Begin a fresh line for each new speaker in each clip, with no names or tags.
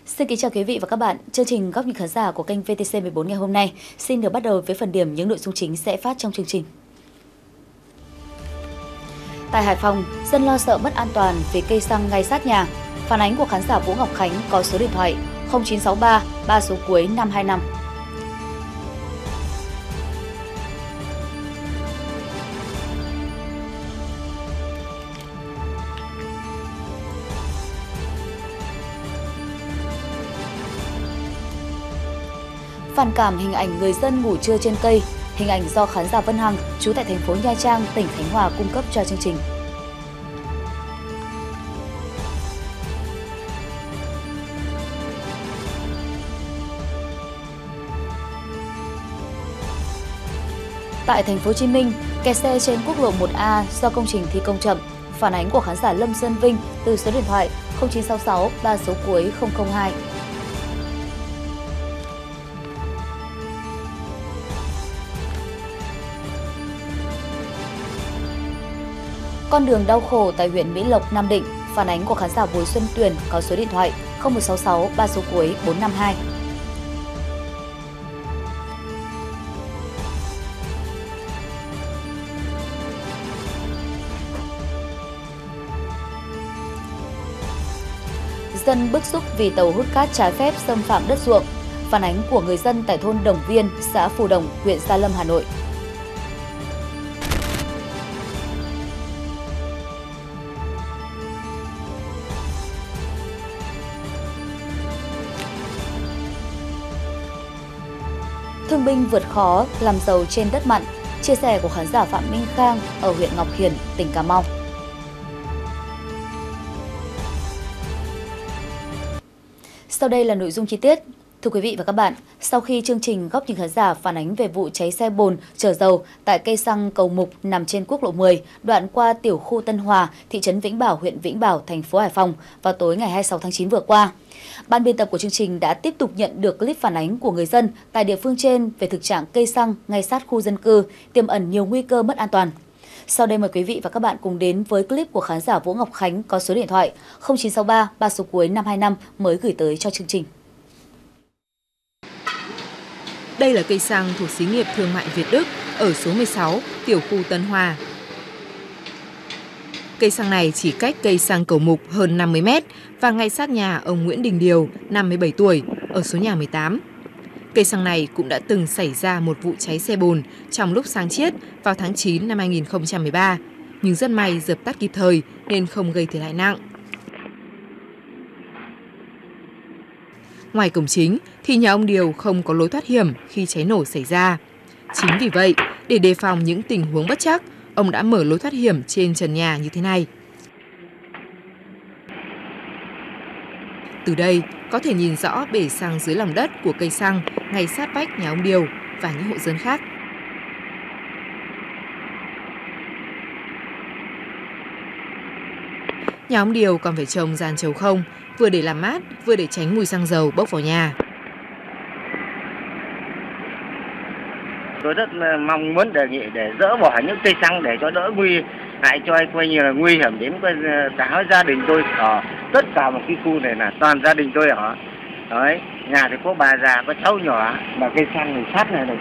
Xin kính chào quý vị và các bạn. Chương trình Góc nhìn khán giả của kênh VTC14 ngày hôm nay xin được bắt đầu với phần điểm những nội dung chính sẽ phát trong chương trình. Tại Hải Phòng, dân lo sợ mất an toàn vì cây xăng ngay sát nhà. Phản ánh của khán giả Vũ Ngọc Khánh có số điện thoại 0963 3 số cuối 525. Phản cảm hình ảnh người dân ngủ trưa trên cây, hình ảnh do khán giả Vân Hằng, trú tại thành phố Nha Trang, tỉnh Khánh Hòa cung cấp cho chương trình. Tại thành phố Hồ Chí Minh, kẹt xe trên quốc lộ 1A do công trình thi công chậm. Phản ánh của khán giả Lâm Sơn Vinh từ số điện thoại 0966 3 số cuối 002. Con đường đau khổ tại huyện Mỹ Lộc, Nam Định. Phản ánh của khán giả Bùi Xuân Tuyền có số điện thoại 0166 3 số cuối 452. Dân bức xúc vì tàu hút cát trái phép xâm phạm đất ruộng. Phản ánh của người dân tại thôn Đồng Viên, xã Phù Đồng, huyện Gia Lâm, Hà Nội. Thương binh vượt khó, làm giàu trên đất mặn. Chia sẻ của khán giả Phạm Minh Khang ở huyện Ngọc Hiển, tỉnh Cà Mau. Sau đây là nội dung chi tiết. Thưa quý vị và các bạn, sau khi chương trình Góc nhìn khán giả phản ánh về vụ cháy xe bồn chở dầu tại cây xăng Cầu Mục nằm trên quốc lộ 10, đoạn qua tiểu khu Tân Hòa, thị trấn Vĩnh Bảo, huyện Vĩnh Bảo, thành phố Hải Phòng vào tối ngày 26 tháng 9 vừa qua, ban biên tập của chương trình đã tiếp tục nhận được clip phản ánh của người dân tại địa phương trên về thực trạng cây xăng ngay sát khu dân cư, tiềm ẩn nhiều nguy cơ mất an toàn. Sau đây mời quý vị và các bạn cùng đến với clip của khán giả Vũ Ngọc Khánh có số điện thoại 0963 3 số cuối 525 mới gửi tới cho chương trình.
Đây là cây xăng thuộc xí nghiệp thương mại Việt Đức ở số 16, tiểu khu Tân Hòa. Cây xăng này chỉ cách cây xăng Cầu Mục hơn 50 mét và ngay sát nhà ông Nguyễn Đình Điều, 57 tuổi, ở số nhà 18. Cây xăng này cũng đã từng xảy ra một vụ cháy xe bồn trong lúc sáng chiết vào tháng 9 năm 2013, nhưng rất may dập tắt kịp thời nên không gây thiệt hại nặng. Ngoài cổng chính thì nhà ông Điều không có lối thoát hiểm khi cháy nổ xảy ra. Chính vì vậy, để đề phòng những tình huống bất trắc, ông đã mở lối thoát hiểm trên trần nhà như thế này. Từ đây có thể nhìn rõ bể xăng dưới lòng đất của cây xăng ngay sát vách nhà ông Điều và những hộ dân khác. Nhà ông Điều còn phải trồng giàn trầu không, vừa để làm mát, vừa để tránh mùi xăng dầu bốc vào nhà.
Tôi rất mong muốn đề nghị để dỡ bỏ những cây xăng để cho đỡ nguy hại cho coi như là nguy hiểm đến cả gia đình tôi ở tất cả một cái khu này là toàn gia đình tôi ở. Đấy, nhà thì có bà già, có cháu nhỏ mà cây xăng này sát này.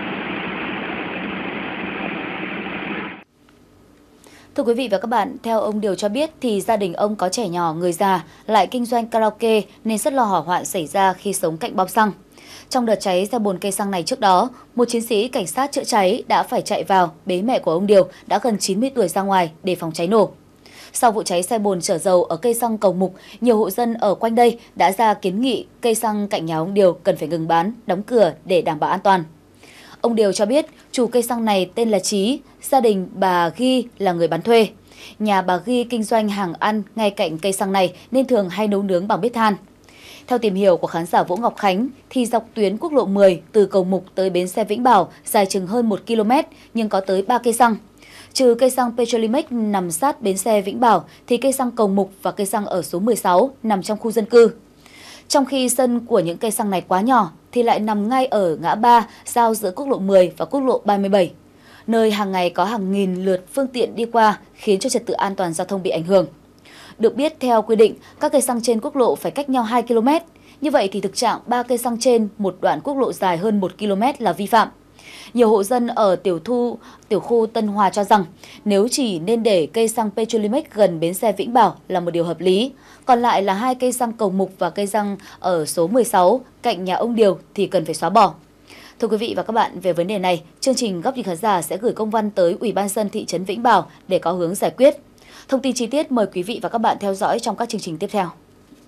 Thưa quý vị và các bạn, theo ông Điều cho biết thì gia đình ông có trẻ nhỏ, người già, lại kinh doanh karaoke nên rất lo hỏa hoạn xảy ra khi sống cạnh bom xăng. Trong đợt cháy xe bồn cây xăng này trước đó, một chiến sĩ cảnh sát chữa cháy đã phải chạy vào bế mẹ của ông Điều đã gần 90 tuổi ra ngoài để phòng cháy nổ. Sau vụ cháy xe bồn chở dầu ở cây xăng Cầu Mục, nhiều hộ dân ở quanh đây đã ra kiến nghị cây xăng cạnh nhà ông Điều cần phải ngừng bán, đóng cửa để đảm bảo an toàn. Ông Điều cho biết chủ cây xăng này tên là Trí, gia đình bà Ghi là người bán thuê. Nhà bà Ghi kinh doanh hàng ăn ngay cạnh cây xăng này nên thường hay nấu nướng bằng bếp than. Theo tìm hiểu của khán giả Vũ Ngọc Khánh, thì dọc tuyến quốc lộ 10 từ Cầu Mục tới bến xe Vĩnh Bảo dài chừng hơn 1 km nhưng có tới 3 cây xăng. Trừ cây xăng Petrolimex nằm sát bến xe Vĩnh Bảo thì cây xăng Cầu Mục và cây xăng ở số 16 nằm trong khu dân cư. Trong khi sân của những cây xăng này quá nhỏ thì lại nằm ngay ở ngã ba giao giữa quốc lộ 10 và quốc lộ 37, nơi hàng ngày có hàng nghìn lượt phương tiện đi qua khiến cho trật tự an toàn giao thông bị ảnh hưởng. Được biết, theo quy định, các cây xăng trên quốc lộ phải cách nhau 2 km. Như vậy thì thực trạng 3 cây xăng trên một đoạn quốc lộ dài hơn 1 km là vi phạm. Nhiều hộ dân ở tiểu khu Tân Hòa cho rằng nếu chỉ nên để cây xăng Petrolimex gần bến xe Vĩnh Bảo là một điều hợp lý, còn lại là 2 cây xăng Cầu Mục và cây xăng ở số 16 cạnh nhà ông Điều thì cần phải xóa bỏ. Thưa quý vị và các bạn, về vấn đề này, chương trình Góc nhìn khán giả sẽ gửi công văn tới Ủy ban nhân dân thị trấn Vĩnh Bảo để có hướng giải quyết. Thông tin chi tiết mời quý vị và các bạn theo dõi trong các chương trình tiếp theo.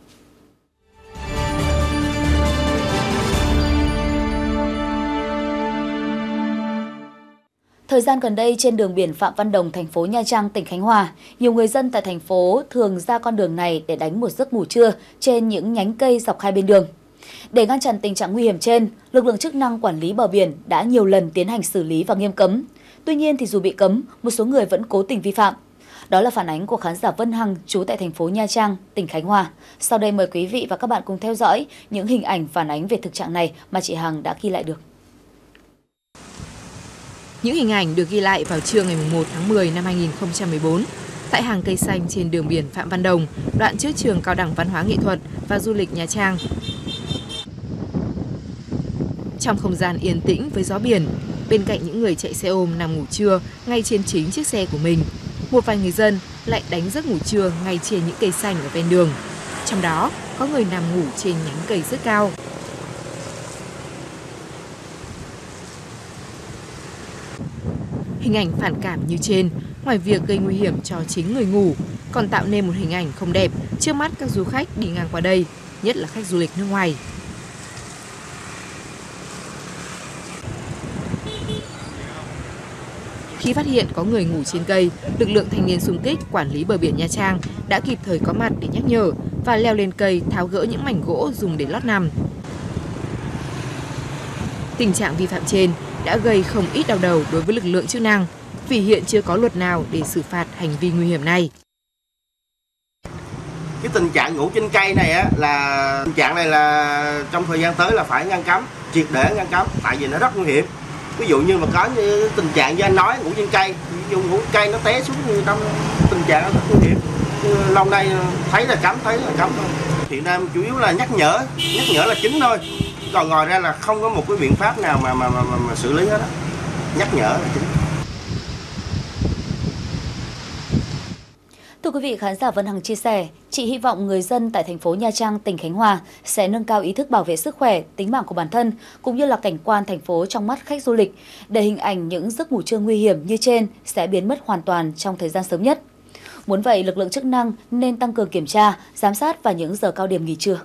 Thời gian gần đây trên đường biển Phạm Văn Đồng, thành phố Nha Trang, tỉnh Khánh Hòa, nhiều người dân tại thành phố thường ra con đường này để đánh một giấc ngủ trưa trên những nhánh cây dọc hai bên đường. Để ngăn chặn tình trạng nguy hiểm trên, lực lượng chức năng quản lý bờ biển đã nhiều lần tiến hành xử lý và nghiêm cấm. Tuy nhiên thì dù bị cấm, một số người vẫn cố tình vi phạm. Đó là phản ánh của khán giả Vân Hằng trú tại thành phố Nha Trang, tỉnh Khánh Hòa. Sau đây mời quý vị và các bạn cùng theo dõi những hình ảnh phản ánh về thực trạng này mà chị Hằng đã ghi lại được.
Những hình ảnh được ghi lại vào trưa ngày 1 tháng 10 năm 2014 tại hàng cây xanh trên đường biển Phạm Văn Đồng, đoạn trước trường Cao đẳng Văn hóa Nghệ thuật và Du lịch Nha Trang. Trong không gian yên tĩnh với gió biển, bên cạnh những người chạy xe ôm nằm ngủ trưa ngay trên chính chiếc xe của mình, một vài người dân lại đánh giấc ngủ trưa ngay trên những cây xanh ở ven đường. Trong đó có người nằm ngủ trên nhánh cây rất cao. Hình ảnh phản cảm như trên, ngoài việc gây nguy hiểm cho chính người ngủ, còn tạo nên một hình ảnh không đẹp trước mắt các du khách đi ngang qua đây, nhất là khách du lịch nước ngoài. Khi phát hiện có người ngủ trên cây, lực lượng thanh niên xung kích quản lý bờ biển Nha Trang đã kịp thời có mặt để nhắc nhở và leo lên cây tháo gỡ những mảnh gỗ dùng để lót nằm. Tình trạng vi phạm trên đã gây không ít đau đầu đối với lực lượng chức năng vì hiện chưa có luật nào để xử phạt hành vi nguy hiểm này.
Cái tình trạng ngủ trên cây này là trong thời gian tới là phải ngăn cấm, triệt để ngăn cấm, tại vì nó rất nguy hiểm. Ví dụ như mà có như tình trạng như anh nói ngủ trên cây, ví dụ ngủ trên cây nó té xuống như trong tình trạng rất nguy hiểm. Lâu nay thấy là cấm thôi. Hiện nay chủ yếu là nhắc nhở là chính thôi. Còn ngoài ra là không có một cái biện pháp nào mà xử lý hết á. Nhắc nhở là chính.
Thưa quý vị, khán giả Vân Hằng chia sẻ, chị hy vọng người dân tại thành phố Nha Trang, tỉnh Khánh Hòa sẽ nâng cao ý thức bảo vệ sức khỏe, tính mạng của bản thân, cũng như là cảnh quan thành phố trong mắt khách du lịch, để hình ảnh những giấc ngủ trưa nguy hiểm như trên sẽ biến mất hoàn toàn trong thời gian sớm nhất. Muốn vậy, lực lượng chức năng nên tăng cường kiểm tra, giám sát vào những giờ cao điểm nghỉ trưa.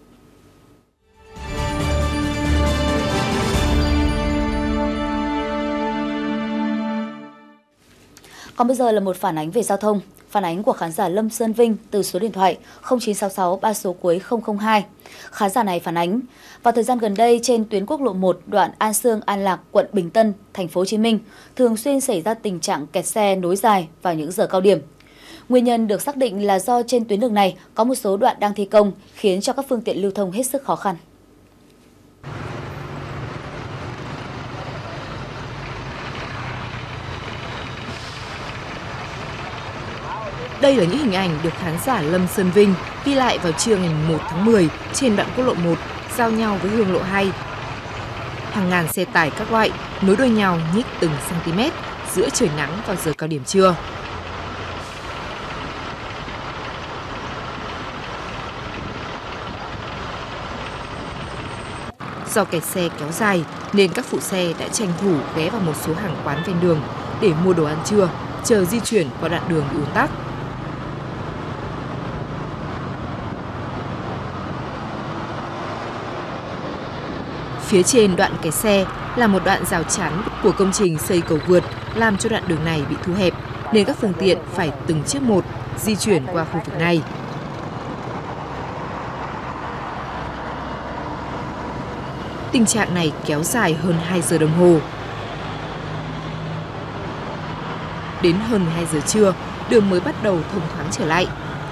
Còn bây giờ là một phản ánh về giao thông. Phản ánh của khán giả Lâm Sơn Vinh từ số điện thoại 0966 3 số cuối 002. Khán giả này phản ánh, vào thời gian gần đây trên tuyến quốc lộ 1 đoạn An Sương An Lạc, quận Bình Tân, thành phố Hồ Chí Minh thường xuyên xảy ra tình trạng kẹt xe nối dài vào những giờ cao điểm. Nguyên nhân được xác định là do trên tuyến đường này có một số đoạn đang thi công khiến cho các phương tiện lưu thông hết sức khó khăn.
Đây là những hình ảnh được khán giả Lâm Sơn Vinh ghi lại vào trưa ngày 1 tháng 10 trên đoạn quốc lộ 1 giao nhau với hương lộ 2. Hàng ngàn xe tải các loại nối đuôi nhau nhích từng cm giữa trời nắng vào giờ cao điểm trưa. Do kẹt xe kéo dài nên các phụ xe đã tranh thủ ghé vào một số hàng quán ven đường để mua đồ ăn trưa, chờ di chuyển qua đoạn đường bị ùn tắc. Phía trên đoạn kẹt xe là một đoạn rào chắn của công trình xây cầu vượt làm cho đoạn đường này bị thu hẹp nên các phương tiện phải từng chiếc một di chuyển qua khu vực này. Tình trạng này kéo dài hơn 2 giờ đồng hồ. Đến hơn 12 giờ trưa, đường mới bắt đầu thông thoáng trở lại.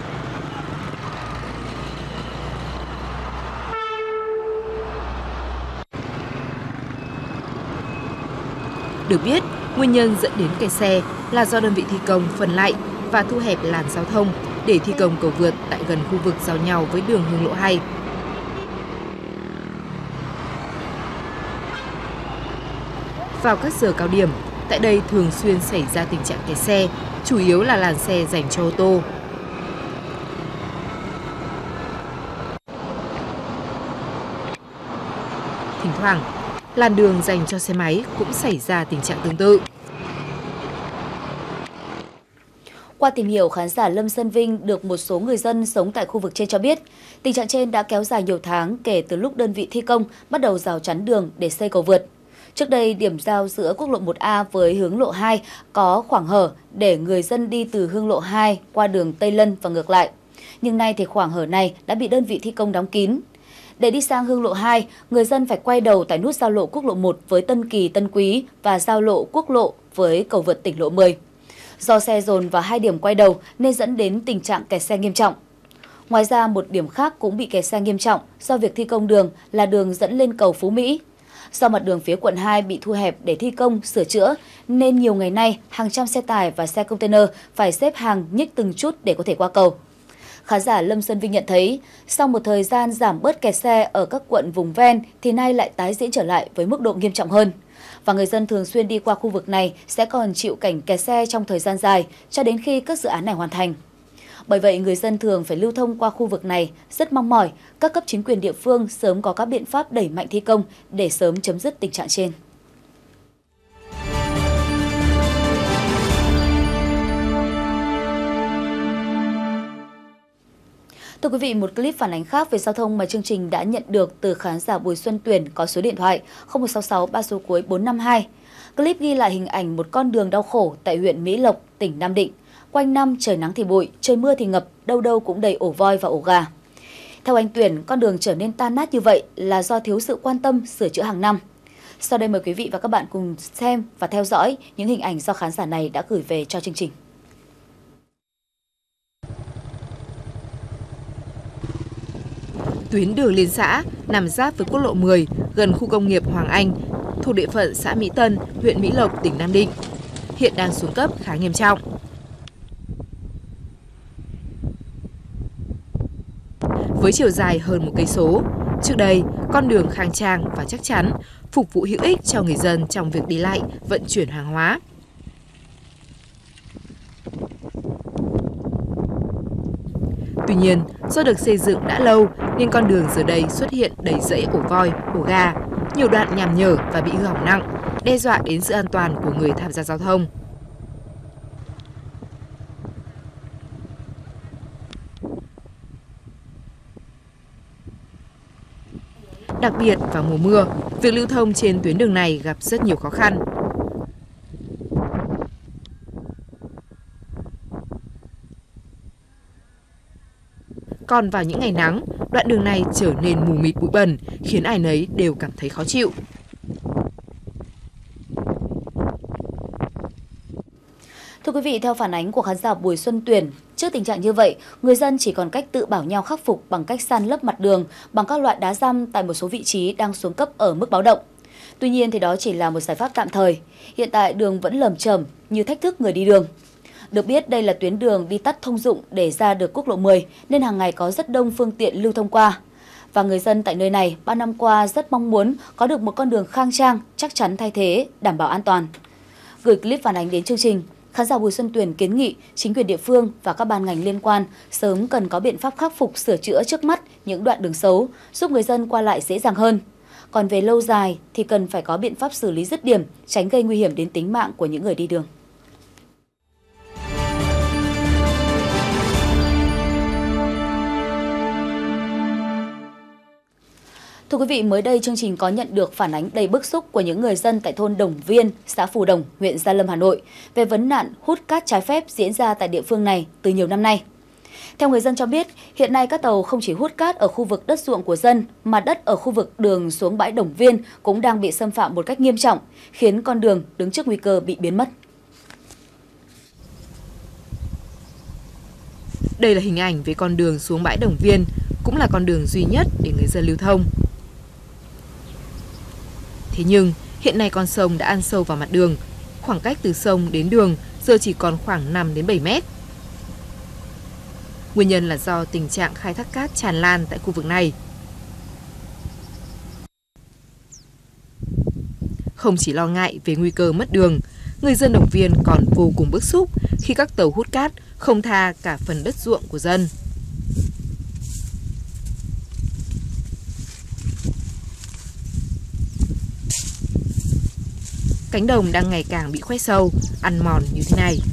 Được biết, nguyên nhân dẫn đến kẹt xe là do đơn vị thi công phân lại và thu hẹp làn giao thông để thi công cầu vượt tại gần khu vực giao nhau với đường Hương Lộ 2. Vào các giờ cao điểm, tại đây thường xuyên xảy ra tình trạng kẹt xe, chủ yếu là làn xe dành cho ô tô. Thỉnh thoảng, làn đường dành cho xe máy cũng xảy ra tình trạng tương tự.
Qua tìm hiểu, khán giả Lâm Sơn Vinh được một số người dân sống tại khu vực trên cho biết, tình trạng trên đã kéo dài nhiều tháng kể từ lúc đơn vị thi công bắt đầu rào chắn đường để xây cầu vượt. Trước đây, điểm giao giữa quốc lộ 1A với hướng lộ 2 có khoảng hở để người dân đi từ hướng lộ 2 qua đường Tây Lân và ngược lại. Nhưng nay thì khoảng hở này đã bị đơn vị thi công đóng kín. Để đi sang hướng lộ 2, người dân phải quay đầu tại nút giao lộ quốc lộ 1 với Tân Kỳ, Tân Quý và giao lộ quốc lộ với cầu vượt tỉnh lộ 10. Do xe dồn vào hai điểm quay đầu nên dẫn đến tình trạng kẹt xe nghiêm trọng. Ngoài ra, một điểm khác cũng bị kẹt xe nghiêm trọng do việc thi công đường là đường dẫn lên cầu Phú Mỹ. Do mặt đường phía quận 2 bị thu hẹp để thi công, sửa chữa, nên nhiều ngày nay hàng trăm xe tải và xe container phải xếp hàng nhích từng chút để có thể qua cầu. Khán giả Lâm Sơn Vinh nhận thấy, sau một thời gian giảm bớt kẹt xe ở các quận vùng ven thì nay lại tái diễn trở lại với mức độ nghiêm trọng hơn. Và người dân thường xuyên đi qua khu vực này sẽ còn chịu cảnh kẹt xe trong thời gian dài cho đến khi các dự án này hoàn thành. Bởi vậy, người dân thường phải lưu thông qua khu vực này rất mong mỏi các cấp chính quyền địa phương sớm có các biện pháp đẩy mạnh thi công để sớm chấm dứt tình trạng trên. Thưa quý vị, một clip phản ánh khác về giao thông mà chương trình đã nhận được từ khán giả Bùi Xuân Tuyển có số điện thoại 0166 3 số cuối 452. Clip ghi lại hình ảnh một con đường đau khổ tại huyện Mỹ Lộc, tỉnh Nam Định. Quanh năm trời nắng thì bụi, trời mưa thì ngập, đâu đâu cũng đầy ổ voi và ổ gà. Theo anh Tuyển, con đường trở nên tan nát như vậy là do thiếu sự quan tâm sửa chữa hàng năm. Sau đây mời quý vị và các bạn cùng xem và theo dõi những hình ảnh do khán giả này đã gửi về cho chương trình.
Tuyến đường liên xã nằm giáp với quốc lộ 10 gần khu công nghiệp Hoàng Anh, thuộc địa phận xã Mỹ Tân, huyện Mỹ Lộc, tỉnh Nam Định. Hiện đang xuống cấp khá nghiêm trọng. Với chiều dài hơn 1 cây số, trước đây con đường khang trang và chắc chắn, phục vụ hữu ích cho người dân trong việc đi lại, vận chuyển hàng hóa. Tuy nhiên, do được xây dựng đã lâu nên con đường giờ đây xuất hiện đầy rẫy ổ voi, ổ gà, nhiều đoạn nham nhở và bị hư hỏng nặng, đe dọa đến sự an toàn của người tham gia giao thông. Đặc biệt vào mùa mưa, việc lưu thông trên tuyến đường này gặp rất nhiều khó khăn. Còn vào những ngày nắng, đoạn đường này trở nên mù mịt bụi bẩn, khiến ai nấy đều cảm thấy khó chịu.
Thưa quý vị, theo phản ánh của khán giả Bùi Xuân Tuyển, trước tình trạng như vậy, người dân chỉ còn cách tự bảo nhau khắc phục bằng cách san lấp mặt đường bằng các loại đá răm tại một số vị trí đang xuống cấp ở mức báo động. Tuy nhiên thì đó chỉ là một giải pháp tạm thời. Hiện tại đường vẫn lởm chởm như thách thức người đi đường. Được biết đây là tuyến đường đi tắt thông dụng để ra được quốc lộ 10 nên hàng ngày có rất đông phương tiện lưu thông qua. Và người dân tại nơi này 3 năm qua rất mong muốn có được một con đường khang trang, chắc chắn thay thế, đảm bảo an toàn. Gửi clip phản ánh đến chương trình, khán giả Bùi Xuân Tuyển kiến nghị chính quyền địa phương và các ban ngành liên quan sớm cần có biện pháp khắc phục sửa chữa trước mắt những đoạn đường xấu, giúp người dân qua lại dễ dàng hơn. Còn về lâu dài thì cần phải có biện pháp xử lý dứt điểm, tránh gây nguy hiểm đến tính mạng của những người đi đường. Thưa quý vị, mới đây chương trình có nhận được phản ánh đầy bức xúc của những người dân tại thôn Đồng Viên, xã Phù Đồng, huyện Gia Lâm, Hà Nội về vấn nạn hút cát trái phép diễn ra tại địa phương này từ nhiều năm nay. Theo người dân cho biết, hiện nay các tàu không chỉ hút cát ở khu vực đất ruộng của dân mà đất ở khu vực đường xuống bãi Đồng Viên cũng đang bị xâm phạm một cách nghiêm trọng, khiến con đường đứng trước nguy cơ bị biến mất.
Đây là hình ảnh về con đường xuống bãi Đồng Viên, cũng là con đường duy nhất để người dân lưu thông. Thế nhưng, hiện nay con sông đã ăn sâu vào mặt đường. Khoảng cách từ sông đến đường giờ chỉ còn khoảng 5 đến 7 mét. Nguyên nhân là do tình trạng khai thác cát tràn lan tại khu vực này. Không chỉ lo ngại về nguy cơ mất đường, người dân Đồng Viên còn vô cùng bức xúc khi các tàu hút cát không tha cả phần đất ruộng của dân. Cánh đồng đang ngày càng bị khoét sâu, ăn mòn như thế này.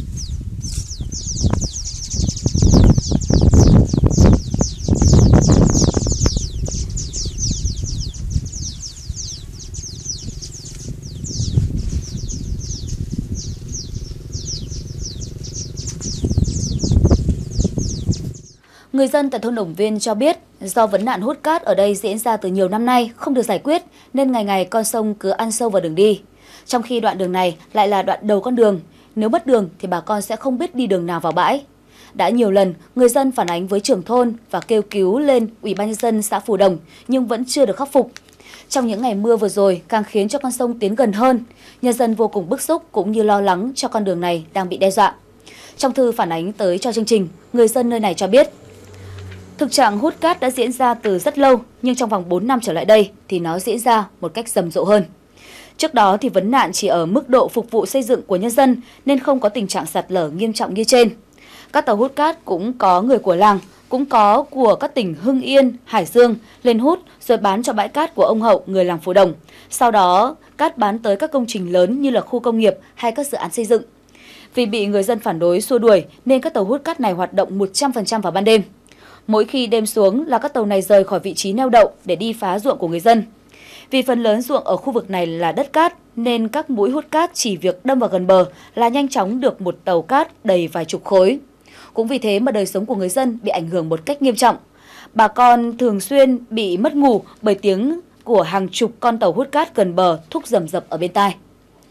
Người dân tại thôn Đồng Viên cho biết do vấn nạn hút cát ở đây diễn ra từ nhiều năm nay không được giải quyết nên ngày ngày con sông cứ ăn sâu vào đường đi. Trong khi đoạn đường này lại là đoạn đầu con đường, nếu mất đường thì bà con sẽ không biết đi đường nào vào bãi. Đã nhiều lần người dân phản ánh với trưởng thôn và kêu cứu lên Ủy ban nhân dân xã Phù Đồng nhưng vẫn chưa được khắc phục. Trong những ngày mưa vừa rồi càng khiến cho con sông tiến gần hơn, nhân dân vô cùng bức xúc cũng như lo lắng cho con đường này đang bị đe dọa. Trong thư phản ánh tới cho chương trình, người dân nơi này cho biết thực trạng hút cát đã diễn ra từ rất lâu, nhưng trong vòng 4 năm trở lại đây thì nó diễn ra một cách rầm rộ hơn. Trước đó thì vấn nạn chỉ ở mức độ phục vụ xây dựng của nhân dân nên không có tình trạng sạt lở nghiêm trọng như trên. Các tàu hút cát cũng có người của làng, cũng có của các tỉnh Hưng Yên, Hải Dương lên hút rồi bán cho bãi cát của ông Hậu, người làng Phù Đồng. Sau đó cát bán tới các công trình lớn như là khu công nghiệp hay các dự án xây dựng. Vì bị người dân phản đối xua đuổi nên các tàu hút cát này hoạt động 100% vào ban đêm. Mỗi khi đêm xuống là các tàu này rời khỏi vị trí neo đậu để đi phá ruộng của người dân. Vì phần lớn ruộng ở khu vực này là đất cát nên các mũi hút cát chỉ việc đâm vào gần bờ là nhanh chóng được một tàu cát đầy vài chục khối. Cũng vì thế mà đời sống của người dân bị ảnh hưởng một cách nghiêm trọng. Bà con thường xuyên bị mất ngủ bởi tiếng của hàng chục con tàu hút cát gần bờ thúc rầm rập ở bên tai.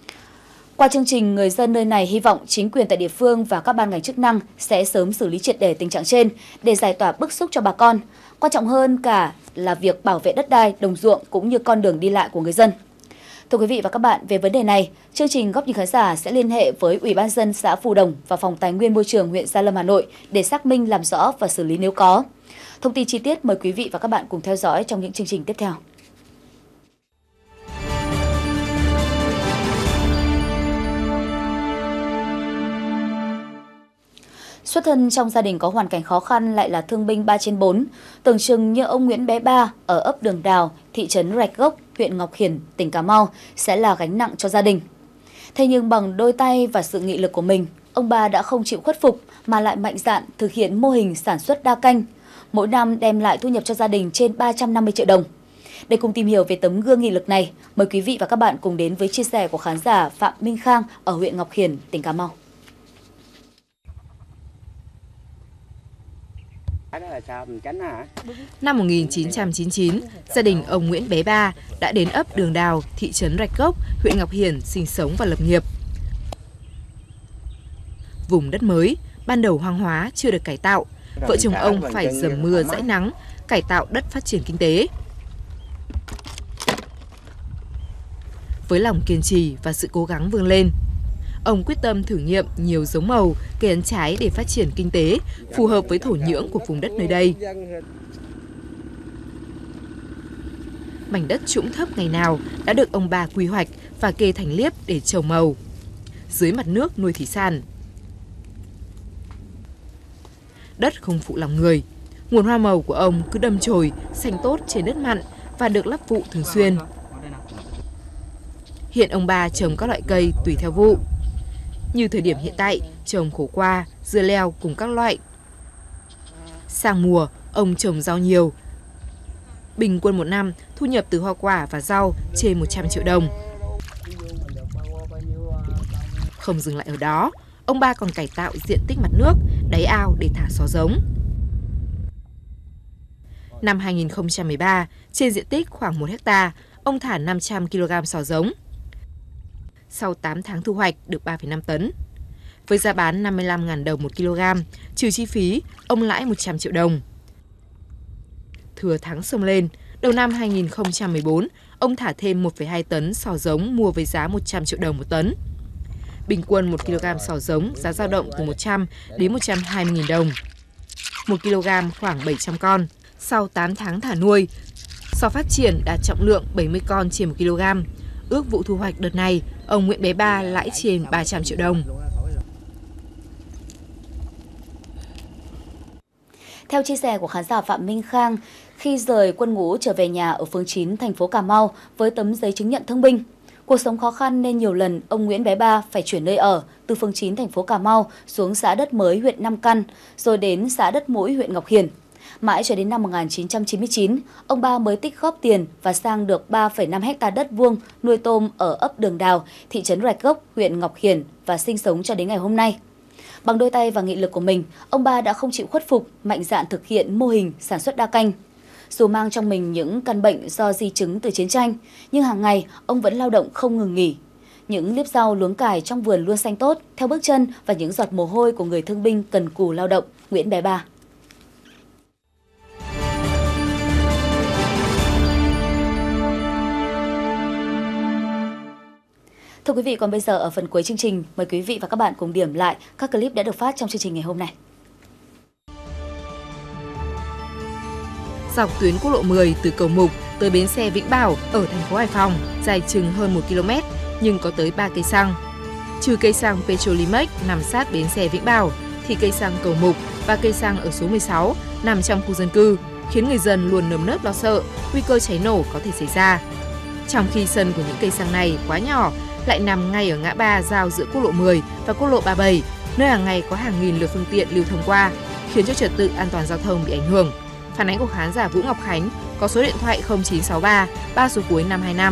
Qua chương trình, người dân nơi này hy vọng chính quyền tại địa phương và các ban ngành chức năng sẽ sớm xử lý triệt để tình trạng trên để giải tỏa bức xúc cho bà con. Quan trọng hơn cả là việc bảo vệ đất đai, đồng ruộng cũng như con đường đi lại của người dân. Thưa quý vị và các bạn, về vấn đề này, chương trình Góc nhìn khán giả sẽ liên hệ với Ủy ban nhân dân xã Phù Đồng và Phòng Tài nguyên Môi trường huyện Gia Lâm, Hà Nội để xác minh, làm rõ và xử lý nếu có. Thông tin chi tiết mời quý vị và các bạn cùng theo dõi trong những chương trình tiếp theo. Xuất thân trong gia đình có hoàn cảnh khó khăn lại là thương binh 3/4, tưởng chừng như ông Nguyễn Bé Ba ở ấp Đường Đào, thị trấn Rạch Gốc, huyện Ngọc Hiển, tỉnh Cà Mau sẽ là gánh nặng cho gia đình. Thế nhưng bằng đôi tay và sự nghị lực của mình, ông Ba đã không chịu khuất phục mà lại mạnh dạn thực hiện mô hình sản xuất đa canh, mỗi năm đem lại thu nhập cho gia đình trên 350 triệu đồng. Để cùng tìm hiểu về tấm gương nghị lực này, mời quý vị và các bạn cùng đến với chia sẻ của khán giả Phạm Minh Khang ở huyện Ngọc Hiển, tỉnh Cà Mau.
Năm 1999, gia đình ông Nguyễn Bé Ba đã đến ấp Đường Đào, thị trấn Rạch Gốc, huyện Ngọc Hiển sinh sống và lập nghiệp. Vùng đất mới, ban đầu hoang hóa chưa được cải tạo, vợ chồng ông phải dầm mưa dãi nắng, cải tạo đất phát triển kinh tế. Với lòng kiên trì và sự cố gắng vươn lên, ông quyết tâm thử nghiệm nhiều giống màu, cây ăn trái để phát triển kinh tế, phù hợp với thổ nhưỡng của vùng đất nơi đây. Mảnh đất trũng thấp ngày nào đã được ông Ba quy hoạch và kê thành liếp để trồng màu. Dưới mặt nước nuôi thủy sản. Đất không phụ lòng người. Nguồn hoa màu của ông cứ đâm chồi, xanh tốt trên đất mặn và được lắp vụ thường xuyên. Hiện ông Ba trồng các loại cây tùy theo vụ. Như thời điểm hiện tại, trồng khổ qua, dưa leo cùng các loại. Sang mùa, ông trồng rau nhiều. Bình quân một năm, thu nhập từ hoa quả và rau trên 100 triệu đồng. Không dừng lại ở đó, ông Ba còn cải tạo diện tích mặt nước, đáy ao để thả sò giống. Năm 2013, trên diện tích khoảng 1 hectare, ông thả 500 kg sò giống. Sau 8 tháng thu hoạch được 3,5 tấn. Với giá bán 55.000 đồng 1 kg, trừ chi phí, ông lãi 100 triệu đồng. Thừa thắng xông lên, đầu năm 2014, ông thả thêm 1,2 tấn sò giống mua với giá 100 triệu đồng 1 tấn. Bình quân 1 kg sò giống giá dao động từ 100 đến 120.000 đồng. 1 kg khoảng 700 con. Sau 8 tháng thả nuôi, sò phát triển đạt trọng lượng 70 con trên 1 kg. Ước vụ thu hoạch đợt này, ông Nguyễn Bé Ba lãi trên 300 triệu đồng.
Theo chia sẻ của khán giả Phạm Minh Khang, khi rời quân ngũ trở về nhà ở phường 9, thành phố Cà Mau với tấm giấy chứng nhận thương binh, cuộc sống khó khăn nên nhiều lần ông Nguyễn Bé Ba phải chuyển nơi ở từ phường 9, thành phố Cà Mau xuống xã Đất Mới, huyện Nam Căn, rồi đến xã Đất Mũi, huyện Ngọc Hiển. Mãi cho đến năm 1999, ông Ba mới tích góp tiền và sang được 3,5 hectare đất vuông nuôi tôm ở ấp Đường Đào, thị trấn Rạch Gốc, huyện Ngọc Hiển và sinh sống cho đến ngày hôm nay. Bằng đôi tay và nghị lực của mình, ông Ba đã không chịu khuất phục, mạnh dạn thực hiện mô hình sản xuất đa canh. Dù mang trong mình những căn bệnh do di chứng từ chiến tranh, nhưng hàng ngày ông vẫn lao động không ngừng nghỉ. Những liếp rau luống cải trong vườn luôn xanh tốt, theo bước chân và những giọt mồ hôi của người thương binh cần cù lao động, Nguyễn Bé Ba. Thưa quý vị, còn bây giờ ở phần cuối chương trình, mời quý vị và các bạn cùng điểm lại các clip đã được phát trong chương trình ngày hôm nay.
Dọc tuyến quốc lộ 10 từ Cầu Mục tới bến xe Vĩnh Bảo ở thành phố Hải Phòng dài chừng hơn 1 km nhưng có tới 3 cây xăng. Trừ cây xăng Petrolimex nằm sát bến xe Vĩnh Bảo thì cây xăng Cầu Mục và cây xăng ở số 16 nằm trong khu dân cư, khiến người dân luôn nơm nớp lo sợ nguy cơ cháy nổ có thể xảy ra. Trong khi sân của những cây xăng này quá nhỏ, lại nằm ngay ở ngã ba giao giữa quốc lộ 10 và quốc lộ 37, nơi hàng ngày có hàng nghìn lượt phương tiện lưu thông qua, khiến cho trật tự an toàn giao thông bị ảnh hưởng. Phản ánh của khán giả Vũ Ngọc Khánh có số điện thoại 0963 3 số cuối 525.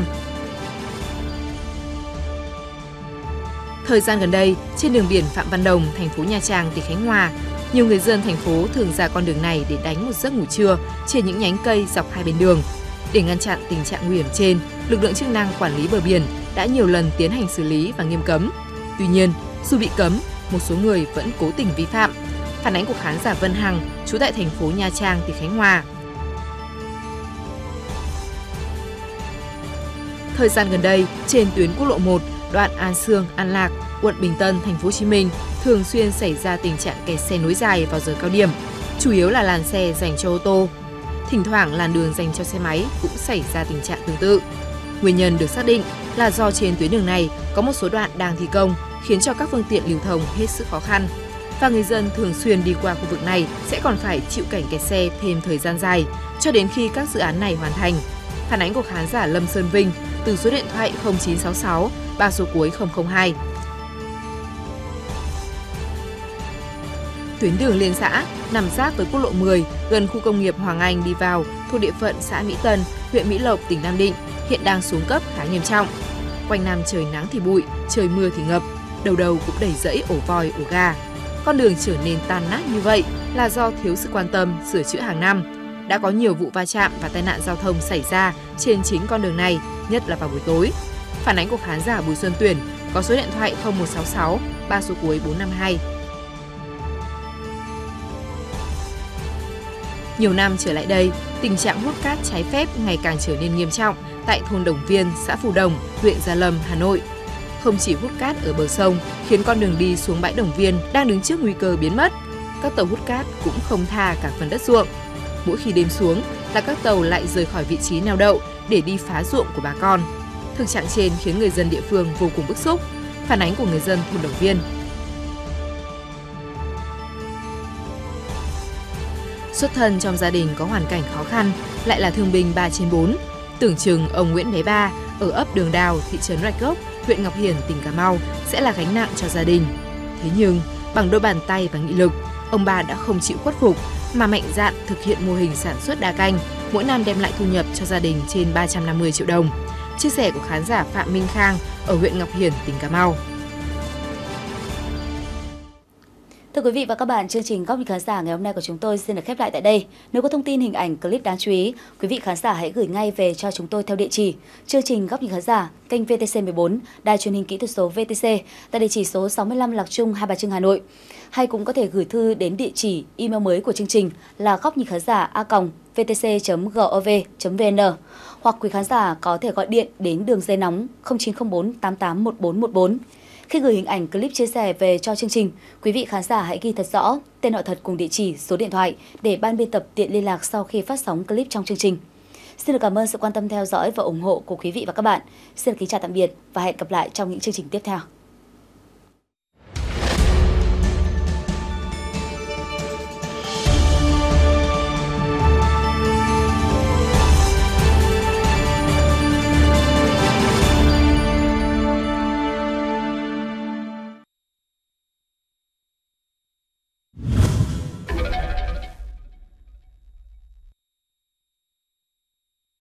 Thời gian gần đây, trên đường biển Phạm Văn Đồng, thành phố Nha Trang, tỉnh Khánh Hòa, nhiều người dân thành phố thường ra con đường này để đánh một giấc ngủ trưa trên những nhánh cây dọc hai bên đường. Để ngăn chặn tình trạng nguy hiểm trên, lực lượng chức năng quản lý bờ biển đã nhiều lần tiến hành xử lý và nghiêm cấm. Tuy nhiên, dù bị cấm, một số người vẫn cố tình vi phạm. Phản ánh của khán giả Vân Hằng, trú tại thành phố Nha Trang, tỉnh Khánh Hòa. Thời gian gần đây, trên tuyến quốc lộ 1, đoạn An Sương, An Lạc, quận Bình Tân, thành phố Hồ Chí Minh thường xuyên xảy ra tình trạng kẹt xe nối dài vào giờ cao điểm, chủ yếu là làn xe dành cho ô tô. Thỉnh thoảng làn đường dành cho xe máy cũng xảy ra tình trạng tương tự. Nguyên nhân được xác định là do trên tuyến đường này có một số đoạn đang thi công, khiến cho các phương tiện lưu thông hết sức khó khăn. Và người dân thường xuyên đi qua khu vực này sẽ còn phải chịu cảnh kẹt xe thêm thời gian dài, cho đến khi các dự án này hoàn thành. Phản ánh của khán giả Lâm Sơn Vinh từ số điện thoại 0966 3 số cuối 002. Tuyến đường liên xã nằm giáp với quốc lộ 10 gần khu công nghiệp Hoàng Anh đi vào thuộc địa phận xã Mỹ Tân, huyện Mỹ Lộc, tỉnh Nam Định hiện đang xuống cấp khá nghiêm trọng. Quanh năm trời nắng thì bụi, trời mưa thì ngập, đầu đầu cũng đầy rẫy ổ voi, ổ gà. Con đường trở nên tan nát như vậy là do thiếu sự quan tâm, sửa chữa hàng năm. Đã có nhiều vụ va chạm và tai nạn giao thông xảy ra trên chính con đường này, nhất là vào buổi tối. Phản ánh của khán giả Bùi Xuân Tuyển có số điện thoại 0166 3 số cuối 452. Nhiều năm trở lại đây, tình trạng hút cát trái phép ngày càng trở nên nghiêm trọng tại thôn Đồng Viên, xã Phù Đồng, huyện Gia Lâm, Hà Nội. Không chỉ hút cát ở bờ sông, khiến con đường đi xuống bãi Đồng Viên đang đứng trước nguy cơ biến mất. Các tàu hút cát cũng không tha cả phần đất ruộng. Mỗi khi đêm xuống là các tàu lại rời khỏi vị trí neo đậu để đi phá ruộng của bà con. Thực trạng trên khiến người dân địa phương vô cùng bức xúc. Phản ánh của người dân thôn Đồng Viên. Xuất thân trong gia đình có hoàn cảnh khó khăn, lại là thương binh 3/4. Tưởng chừng ông Nguyễn Bé Ba ở ấp Đường Đào, thị trấn Rạch Gốc, huyện Ngọc Hiển, tỉnh Cà Mau sẽ là gánh nặng cho gia đình. Thế nhưng, bằng đôi bàn tay và nghị lực, ông Ba đã không chịu khuất phục mà mạnh dạn thực hiện mô hình sản xuất đa canh, mỗi năm đem lại thu nhập cho gia đình trên 350 triệu đồng. Chia sẻ của khán giả Phạm Minh Khang ở huyện Ngọc Hiển, tỉnh Cà Mau.
Thưa quý vị và các bạn, chương trình Góc nhìn khán giả ngày hôm nay của chúng tôi xin được khép lại tại đây. Nếu có thông tin, hình ảnh, clip đáng chú ý, quý vị khán giả hãy gửi ngay về cho chúng tôi theo địa chỉ chương trình Góc nhìn khán giả, kênh VTC14, Đài truyền hình kỹ thuật số VTC, tại địa chỉ số 65 Lạc Trung, Hai Bà Trưng, Hà Nội. Hay cũng có thể gửi thư đến địa chỉ email mới của chương trình là góc nhìn khán giả a.vtc.gov.vn, hoặc quý khán giả có thể gọi điện đến đường dây nóng 0904 88 1414. Khi gửi hình ảnh clip chia sẻ về cho chương trình, quý vị khán giả hãy ghi thật rõ tên họ thật cùng địa chỉ, số điện thoại để ban biên tập tiện liên lạc sau khi phát sóng clip trong chương trình. Xin được cảm ơn sự quan tâm theo dõi và ủng hộ của quý vị và các bạn. Xin kính chào tạm biệt và hẹn gặp lại trong những chương trình tiếp theo.